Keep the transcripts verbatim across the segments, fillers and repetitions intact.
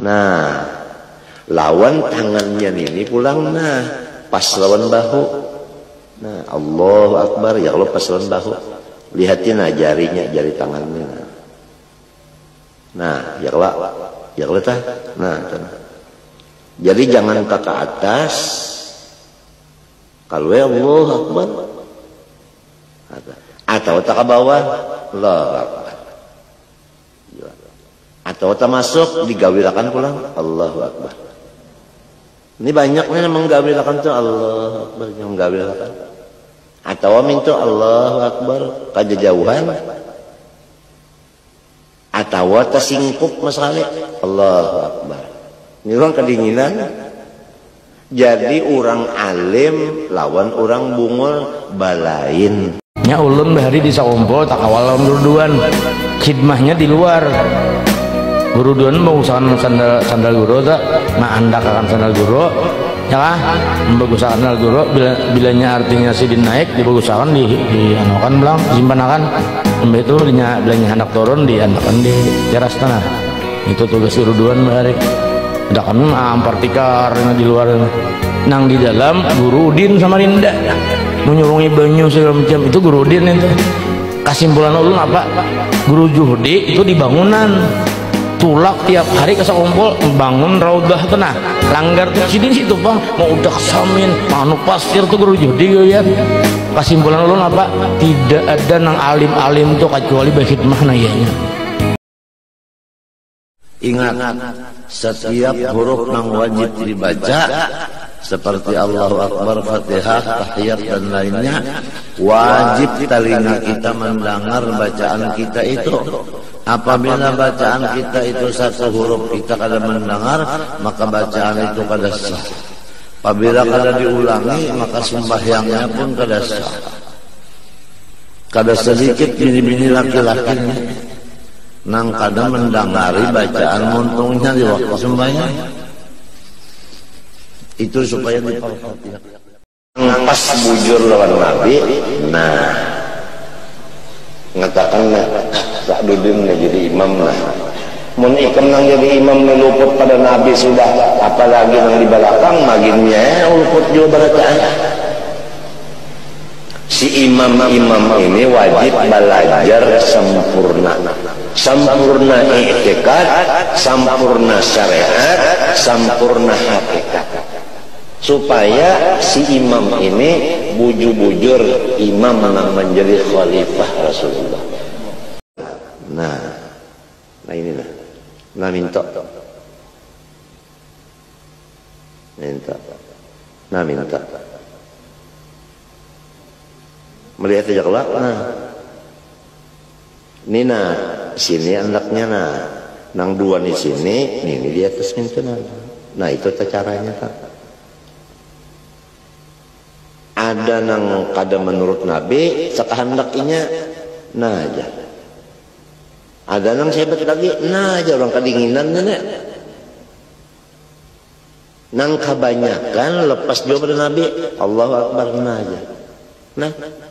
Nah, lawan tangannya ini pulang, nah pas lawan bahu. Nah, Allahu Akbar, ya Allah pas lawan bahu. Lihatin nah jarinya, jari tangannya. Nah, ya Allah, ya Allah tah. Nah, jadi jangan ke atas. Kalau ya Allahu Akbar. Atau tak ke bawah, Allahu Akbar. Atau tak masuk digawilakan pulang, Allahu Akbar. Ini banyaknya yang menggawilakan tuh Allahu Akbar, yang menggawilakan. Atau minta Allahu Akbar kejauhan. Atau tersingkup masalah Allahu Akbar. Ini orang kedinginan. Jadi orang alim lawan orang bungul balain. Nya ulun bahari di saompol tak awal lawan guruduan. Khidmahnya di luar. Guruduan mau usahakan sandal sandal guru tak, nah anda akan sandal guru, ya kah? Membagusakan sandal guru, bila bilanya artinya sidin naik, dibagusakan di di anokan belang, simpan akan, sampai itu bilanya bilanya anak turun di anakan di teras tanah. Itu tugas guruduan bahari. Ada kami ampar tikar di luar, nang di dalam guru udin sama Rinda, menyurungi banyu segala macam itu guru udin itu. Kesimpulan ulun apa? Guru Juhdi itu di bangunan. Tulak tiap hari ke sakumpul bangun raudah tenah langgar tuh sini situ bang mau udah samin manu pasir tuh guru Juhdi ya. Kesimpulan ulun apa? Tidak ada nang alim-alim tuh kecuali berkhidmah nayanya. Ingat, setiap huruf nang wajib dibaca seperti Allahu Akbar, Fatihah, tahiyat dan lainnya, wajib telinga kita mendengar bacaan kita itu. Apabila bacaan kita itu satu huruf kita kada mendengar, maka bacaan itu kada sah. Apabila kada diulangi, maka sembahyangnya pun kada sah. Kada sedikit bini-bini laki-laki nang kada mendengari bacaan muntungnya di waktu sembahyang. Itu supaya diperhatikan. Pas bujur lawan Nabi, nah ngatakan tak dudin jadi imam lah. Mun ikam nang jadi imam meluput pada Nabi sudah, apalagi nang di belakang maginnya luput juga bacaan. Si imam-imam ini wajib belajar sempurna. Sempurna i'tikad, sempurna syariat, sempurna hakikat. Supaya si imam ini bujur-bujur imam yang menjadi khalifah Rasulullah. Nah, nah ini lah. Nah minta, minta, nah minta. Melihat aja kelak. Nah, ini nah sini anaknya nah, nang dua di sini, ini di atas minta nah. Nah itu caranya tak. Ada nang kada menurut Nabi sekahandakinya nah aja. Ada nang sebat lagi nah aja orang kedinginan nenek. Nang kebanyakan lepas juga pada Nabi Allahu Akbar nah aja. Nah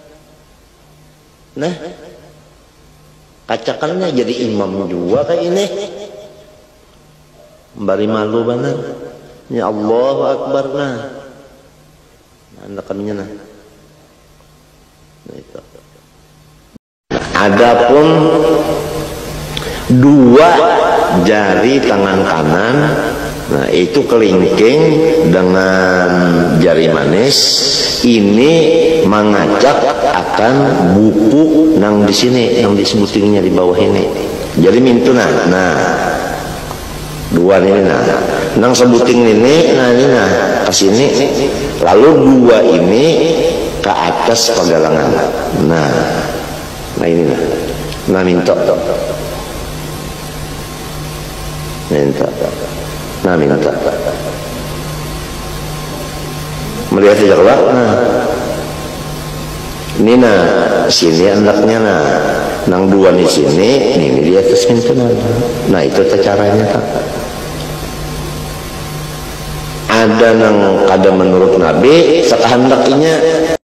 Nah kacakannya jadi imam juga kayak ini. Bari malu benar. Ya Allahu Akbar nah. Anakannya nah. Nah itu. Adapun dua jari tangan kanan, nah itu kelingking dengan jari manis ini mengacak akan buku nang di sini, yang disebutinnya di bawah ini. Jadi mintuna, nah dua ini nah, nang sebuting ini, nah ini nah ke sini, lalu dua ini ke atas pegalangan. Nah, nah ini nah, nah minta, minta, nah minta. Melihat aja kelak, nah ini nah sini anaknya nah, nang dua di sini, ini di atas minta nah. Nah itu caranya tak. Ada nang kada menurut Nabi sekahandakinya